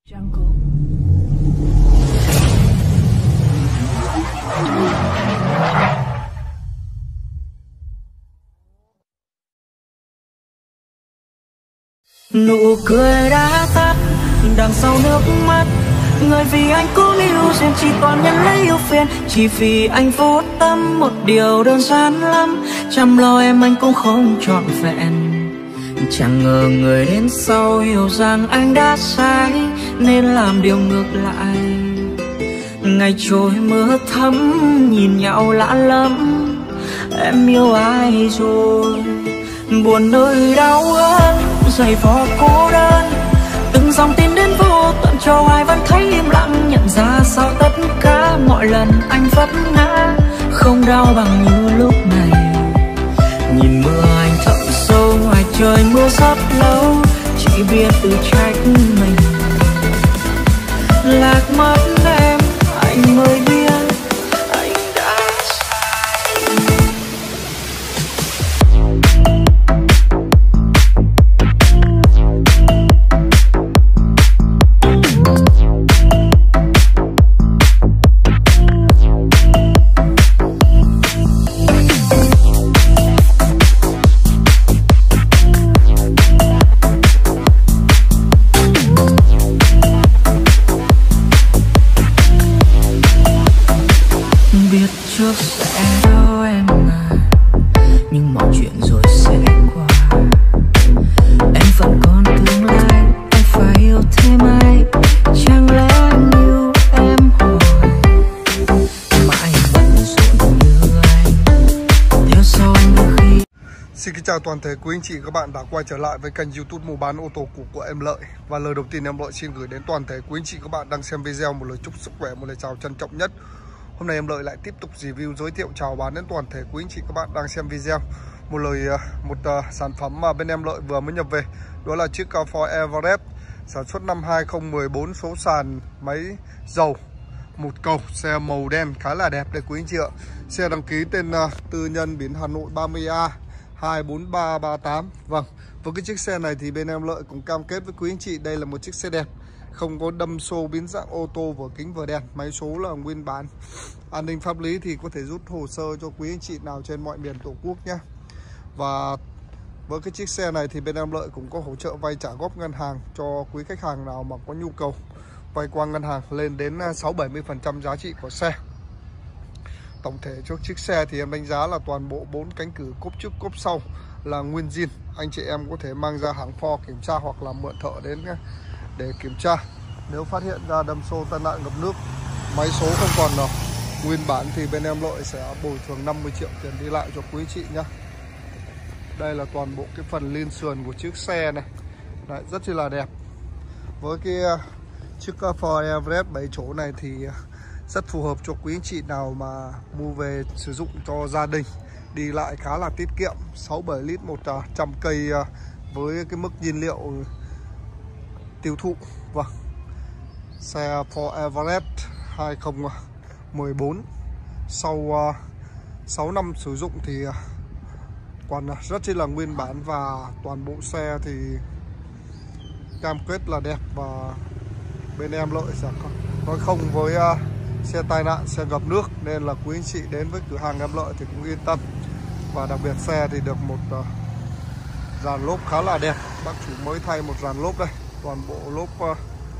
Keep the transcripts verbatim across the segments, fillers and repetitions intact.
Jungle. Nụ cười đã tắt đằng sau nước mắt, người vì anh cố níu xem chỉ toàn nhận lấy yêu phiền. Chỉ vì anh vô tâm một điều đơn giản lắm, chăm lo em anh cũng không trọn vẹn. Chẳng ngờ người đến sau hiểu rằng anh đã sai nên làm điều ngược lại. Ngày trôi mưa thấm nhìn nhau lạ lắm, em yêu ai rồi. Buồn nơi đau ớt giày vò cô đơn, từng dòng tin đến vô tận cho ai vẫn thấy im lặng. Nhận ra sau tất cả mọi lần anh vấp ngã không đau bằng như lúc này. Nhìn mưa anh thậm sâu ngoài trời mưa rất lâu, chỉ biết tự trách mình. Lạc mất em anh mới biết anh đã sai. Biết trước sẽ đau em à, nhưng mọi chuyện rồi sẽ qua. Em vẫn còn tương lai, anh phải yêu thêm ai? Chẳng lẽ anh yêu em hồi mãi bận rộn như anh, theo sau anh khi. Xin kính chào toàn thể quý anh chị các bạn đã quay trở lại với kênh YouTube mua bán ô tô cũ của em Lợi. Và lời đầu tiên em Lợi xin gửi đến toàn thể quý anh chị các bạn đang xem video một lời chúc sức khỏe, một lời chào trân trọng nhất. Hôm nay em Lợi lại tiếp tục review, giới thiệu, chào bán đến toàn thể quý anh chị các bạn đang xem video một lời một uh, sản phẩm mà bên em Lợi vừa mới nhập về, đó là chiếc Ford Everest sản xuất năm hai không một bốn, số sàn máy dầu một cầu, xe màu đen khá là đẹp đây quý anh chị ạ. Xe đăng ký tên uh, tư nhân biển Hà Nội ba mươi A hai bốn ba ba tám. Vâng, với cái chiếc xe này thì bên em Lợi cũng cam kết với quý anh chị đây là một chiếc xe đẹp, không có đâm xô biến dạng ô tô, vỏ kính vỏ đèn, máy số là nguyên bản. An ninh pháp lý thì có thể rút hồ sơ cho quý anh chị nào trên mọi miền Tổ quốc nhé. Và với cái chiếc xe này thì bên em Lợi cũng có hỗ trợ vay trả góp ngân hàng cho quý khách hàng nào mà có nhu cầu vay qua ngân hàng lên đến sáu bảy mươi phần trăm giá trị của xe. Tổng thể cho chiếc xe thì em đánh giá là toàn bộ bốn cánh cửa cốp trước cốp sau là nguyên zin. Anh chị em có thể mang ra hàng Ford kiểm tra hoặc là mượn thợ đến để kiểm tra. Nếu phát hiện ra đâm xô, tai nạn, ngập nước, máy số không còn nào nguyên bản thì bên em Lợi sẽ bồi thường năm mươi triệu tiền đi lại cho quý chị nhá. Đây là toàn bộ cái phần liên sườn của chiếc xe này. Đấy, rất là đẹp. Với cái chiếc Ford Everest bảy chỗ này thì rất phù hợp cho quý anh chị nào mà mua về sử dụng cho gia đình, đi lại khá là tiết kiệm, sáu bảy lít một trăm cây với cái mức nhiên liệu tiêu thụ. Vâng, xe Ford Everest hai không một bốn sau uh, sáu năm sử dụng thì uh, còn rất là nguyên bản, và toàn bộ xe thì cam kết là đẹp. Và bên em Lợi sẽ nói không với uh, xe tai nạn, xe ngập nước, nên là quý anh chị đến với cửa hàng em Lợi thì cũng yên tâm. Và đặc biệt xe thì được một uh, dàn lốp khá là đẹp, bác chủ mới thay một dàn lốp đây, toàn bộ lốp uh,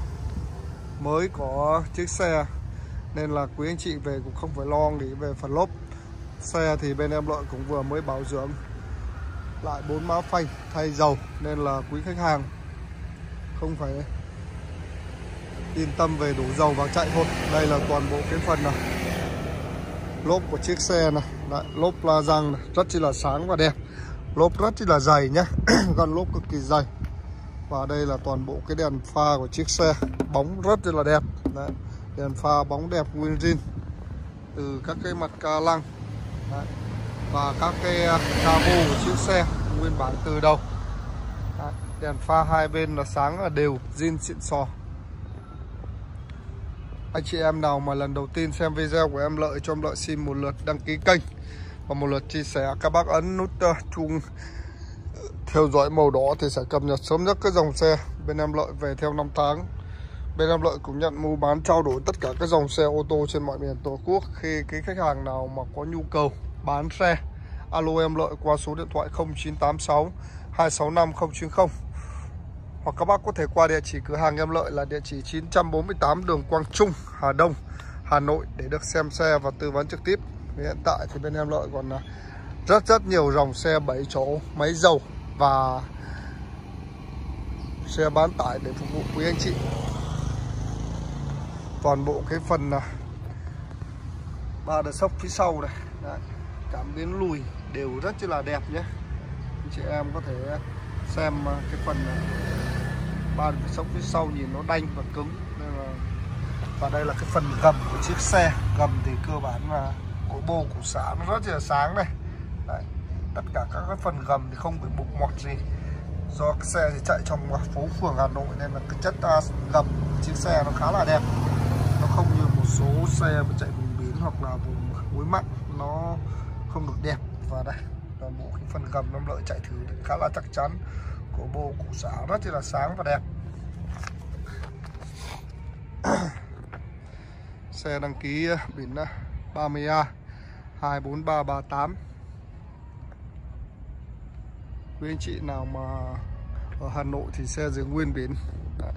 mới có chiếc xe, nên là quý anh chị về cũng không phải lo nghĩ về phần lốp. Xe thì bên em Lợi cũng vừa mới bảo dưỡng lại bốn má phanh, thay dầu, nên là quý khách hàng không phải yên tâm về đổ dầu vào chạy thôi. Đây là toàn bộ cái phần này, lốp của chiếc xe này. Đấy, lốp la răng này, rất là sáng và đẹp, lốp rất là dày nhá. Con lốp cực kỳ dày. Và đây là toàn bộ cái đèn pha của chiếc xe, bóng rất là đẹp. Đấy, đèn pha bóng đẹp nguyên zin, từ các cái mặt ca lăng. Đấy, và các cái cabo của chiếc xe nguyên bản từ đầu. Đấy, đèn pha hai bên là sáng là đều zin xịn sò. Anh chị em nào mà lần đầu tiên xem video của em Lợi, cho em Lợi xin một lượt đăng ký kênh và một lượt chia sẻ. Các bác ấn nút uh, chuông theo dõi màu đỏ thì sẽ cập nhật sớm nhất cái dòng xe bên em Lợi về theo năm tháng Bên em Lợi cũng nhận mua bán trao đổi tất cả các dòng xe ô tô trên mọi miền Tổ quốc. Khi cái khách hàng nào mà có nhu cầu bán xe, alo em Lợi qua số điện thoại không chín tám sáu hai sáu năm không chín không. Hoặc các bác có thể qua địa chỉ cửa hàng em Lợi là địa chỉ chín trăm bốn mươi tám đường Quang Trung, Hà Đông, Hà Nội để được xem xe và tư vấn trực tiếp. Hiện tại thì bên em Lợi còn rất rất nhiều dòng xe bảy chỗ, máy dầu và xe bán tải để phục vụ quý anh chị. Toàn bộ cái phần ba đợt sốc phía sau này, đấy, cảm biến lùi đều rất là đẹp nhé. Anh chị em có thể xem cái phần ba đợt sốc phía sau nhìn nó đanh và cứng. Nên là... và đây là cái phần gầm của chiếc xe. Gầm thì cơ bản là cổ bô cổ xả nó rất là sáng này. Đấy, tất cả các cái phần gầm thì không bị bục mọt gì. Do cái xe thì chạy trong phố phường Hà Nội nên là cái chất gầm chiếc xe nó khá là đẹp. Nó không như một số xe mà chạy vùng biển hoặc là vùng muối mặn nó không được đẹp. Và đây, toàn bộ cái phần gầm em Lợi chạy thử khá là chắc chắn. Cổ bô cổ xả rất là sáng và đẹp. Xe đăng ký biển ba mươi A hai bốn ba ba tám. Quý anh chị nào mà ở Hà Nội thì xe giữ nguyên biển. Đấy.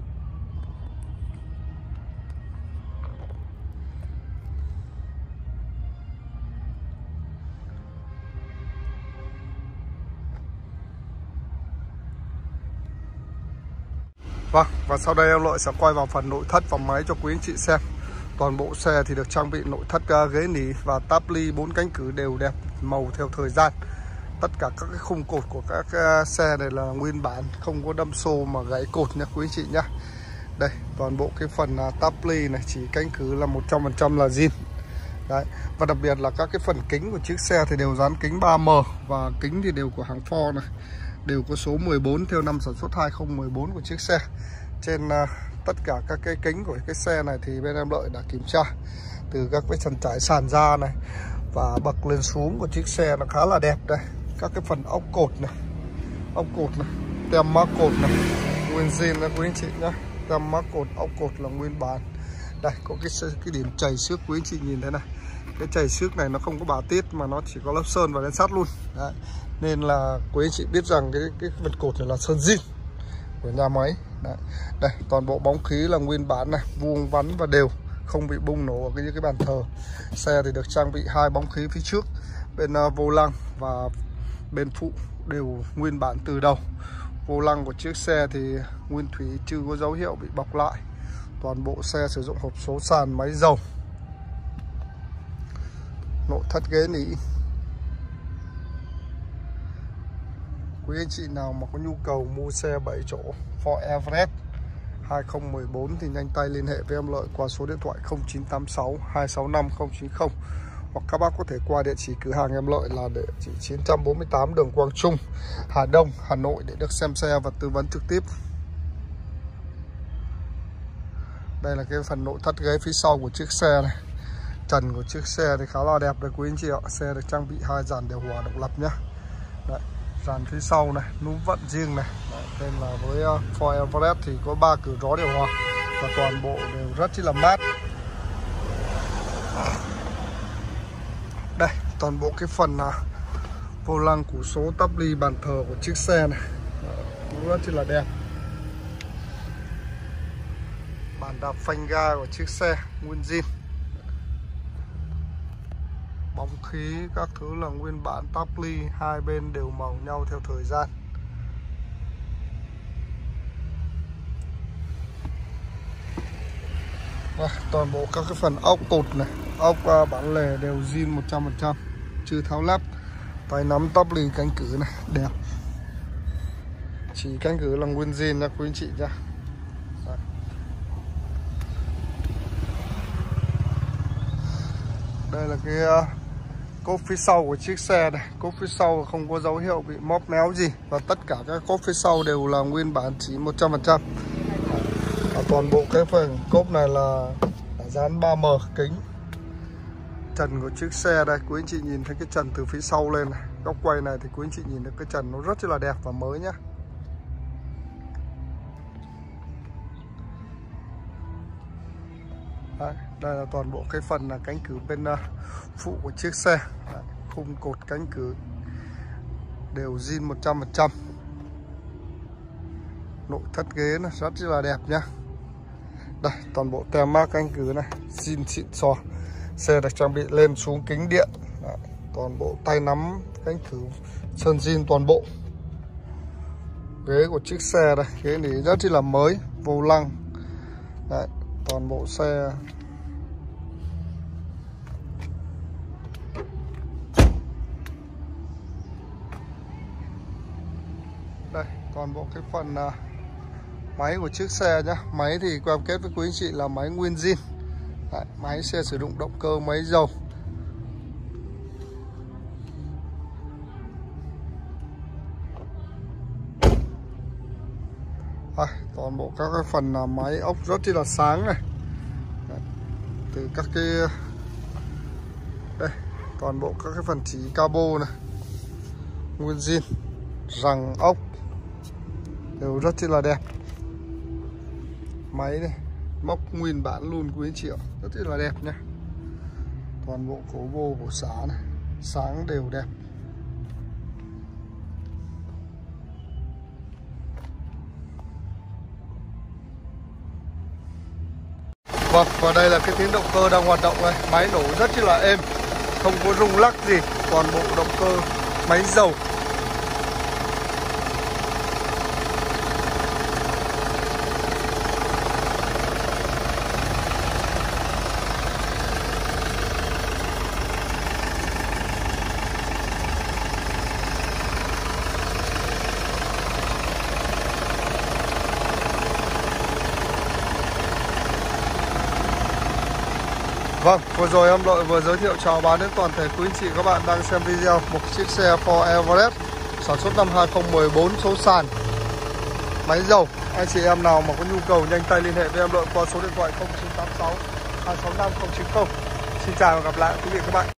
Vâng, và sau đây em Lợi sẽ quay vào phần nội thất và máy cho quý anh chị xem. Toàn bộ xe thì được trang bị nội thất ghế nỉ và táp ly bốn cánh cửa đều đẹp màu theo thời gian. Tất cả các cái khung cột của các xe này là nguyên bản, không có đâm xô mà gãy cột nha quý anh chị nhá. Đây, toàn bộ cái phần táp ly này chỉ cánh cửa là một trăm phần trăm là zin. Đấy, và đặc biệt là các cái phần kính của chiếc xe thì đều dán kính ba M và kính thì đều của hãng Ford này, đều có số mười bốn theo năm sản xuất hai không một bốn của chiếc xe. Trên uh, tất cả các cái kính của cái xe này thì bên em Lợi đã kiểm tra từ các cái trần trải sàn da này và bậc lên xuống của chiếc xe nó khá là đẹp đây. Các cái phần ốc cột này, ốc cột này, tem mác cột này, nguyên zin đó quý anh chị nhá. Tem mác cột, ốc cột là nguyên bản. Đây có cái cái điểm chảy xước quý anh chị nhìn thấy này. Cái chảy xước này nó không có bả tiết mà nó chỉ có lớp sơn và lên sắt luôn. Đấy. Nên là quý anh chị biết rằng cái cái vật cột này là sơn zin của nhà máy. Đấy. Đây toàn bộ bóng khí là nguyên bản này, vuông vắn và đều, không bị bung nổ ở cái cái bàn thờ. Xe thì được trang bị hai bóng khí phía trước, bên uh, vô lăng và bên phụ đều nguyên bản từ đầu. Vô lăng của chiếc xe thì nguyên thủy, chưa có dấu hiệu bị bọc lại. Toàn bộ xe sử dụng hộp số sàn máy dầu. Nội thất ghế nỉ. Quý anh chị nào mà có nhu cầu mua xe bảy chỗ Ford Everest hai không một bốn thì nhanh tay liên hệ với em Lợi qua số điện thoại không chín tám sáu hai sáu năm không chín không. Hoặc các bác có thể qua địa chỉ cửa hàng em Lợi là địa chỉ chín trăm bốn mươi tám đường Quang Trung, Hà Đông, Hà Nội để được xem xe và tư vấn trực tiếp. Đây là cái phần nội thất ghế phía sau của chiếc xe này. Trần của chiếc xe thì khá là đẹp đấy quý anh chị ạ. Xe được trang bị hai dàn điều hòa độc lập nhá. Đấy, dàn phía sau này, núm vặn riêng này. Đấy, nên là với uh, Ford Everest thì có ba cửa gió điều hòa và toàn bộ đều rất là mát. Đây, toàn bộ cái phần uh, vô lăng củ số, tắp ly, bàn thờ của chiếc xe này. Đấy, rất là đẹp. Bàn đạp phanh ga của chiếc xe nguyên zin. Bóng khí các thứ là nguyên bản, táp ly hai bên đều màu nhau theo thời gian. À, toàn bộ các cái phần ốc cột này, ốc uh, bản lề đều zin một trăm phần trăm, chưa tháo lắp. Tay nắm, táp ly, cánh cửa này đẹp. Chỉ cánh cửa là nguyên zin nha quý anh chị nha. Đấy. Đây là cái uh, cốp phía sau của chiếc xe này. Cốp phía sau không có dấu hiệu bị móp méo gì. Và tất cả các cốp phía sau đều là nguyên bản chỉ một trăm phần trăm. Và toàn bộ cái phần cốp này là dán ba M kính. Trần của chiếc xe đây, quý anh chị nhìn thấy cái trần từ phía sau lên này. Góc quay này thì quý anh chị nhìn thấy cái trần nó rất là đẹp và mới nhá. Đấy, đây là toàn bộ cái phần là cánh cửa bên uh, phụ của chiếc xe. Đấy, khung cột cánh cửa đều zin một trăm phần trăm. Nội thất ghế nó rất là đẹp nhá. Đây, toàn bộ tem mác cánh cửa này zin xịn sò. Xe được trang bị lên xuống kính điện. Đấy, toàn bộ tay nắm cánh cửa sơn zin toàn bộ. Ghế của chiếc xe đây, ghế này rất là mới, vô lăng. Đấy, toàn bộ xe đây, toàn bộ cái phần uh, máy của chiếc xe nhá. Máy thì cam kết với quý anh chị là máy nguyên zin. Đấy, máy xe sử dụng động cơ máy dầu. Đây, toàn bộ các cái phần là máy ốc rất là sáng này. Đấy, từ các cái đây, toàn bộ các cái phần chỉ cabo này nguyên zin, rằng ốc đều rất là đẹp. Máy này móc nguyên bản luôn quý anh chị ạ, rất là đẹp nha. Toàn bộ cổ vô của xá này sáng đều đẹp. Vâng, và đây là cái tiếng động cơ đang hoạt động này. Máy nổ rất là êm, không có rung lắc gì. Toàn bộ động cơ máy dầu. Vâng, vừa rồi em Lợi vừa giới thiệu chào bán đến toàn thể quý anh chị các bạn đang xem video một chiếc xe Ford Everest sản xuất năm hai không một bốn số sàn, máy dầu. Anh chị em nào mà có nhu cầu nhanh tay liên hệ với em Lợi qua số điện thoại không chín tám sáu hai sáu năm không chín không. Xin chào và gặp lại quý vị các bạn.